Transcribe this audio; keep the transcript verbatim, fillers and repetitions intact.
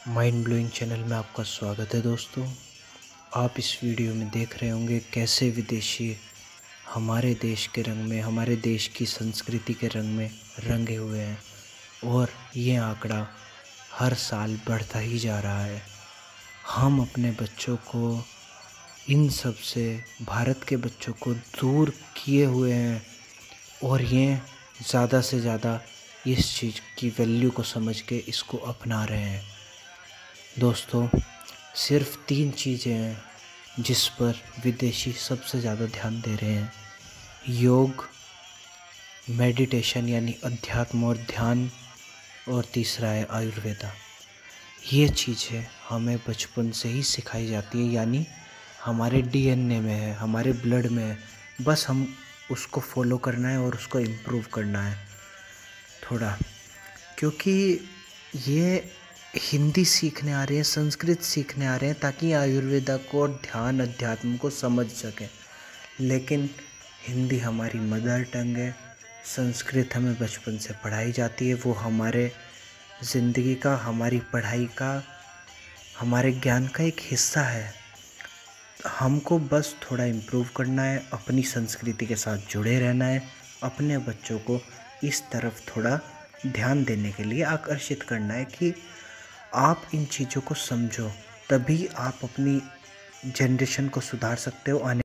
Mind blowing channel में आपका स्वागत है दोस्तों। आप इस वीडियो में देख रहे होंगे कैसे विदेशी हमारे देश के रंग में, हमारे देश की संस्कृति के रंग में रंगे हुए हैं और ये आंकड़ा हर साल बढ़ता ही जा रहा है। हम अपने बच्चों को इन सब से, भारत के बच्चों को दूर किए हुए हैं और ये ज़्यादा से ज़्यादा इस चीज़ की वैल्यू को समझ के इसको अपना रहे हैं। दोस्तों, सिर्फ तीन चीज़ें हैं जिस पर विदेशी सबसे ज़्यादा ध्यान दे रहे हैं: योग, मेडिटेशन यानी अध्यात्म और ध्यान, और तीसरा है आयुर्वेदा। ये चीज़ें हमें बचपन से ही सिखाई जाती है, यानी हमारे डीएनए में है, हमारे ब्लड में है। बस हम उसको फॉलो करना है और उसको इम्प्रूव करना है थोड़ा, क्योंकि ये हिंदी सीखने आ रहे हैं, संस्कृत सीखने आ रहे हैं ताकि आयुर्वेदा को और ध्यान अध्यात्म को समझ सकें। लेकिन हिंदी हमारी मदर टंग है, संस्कृत हमें बचपन से पढ़ाई जाती है, वो हमारे ज़िंदगी का, हमारी पढ़ाई का, हमारे ज्ञान का एक हिस्सा है। हमको बस थोड़ा इम्प्रूव करना है, अपनी संस्कृति के साथ जुड़े रहना है, अपने बच्चों को इस तरफ थोड़ा ध्यान देने के लिए आकर्षित करना है कि आप इन चीज़ों को समझो, तभी आप अपनी जनरेशन को सुधार सकते हो। आने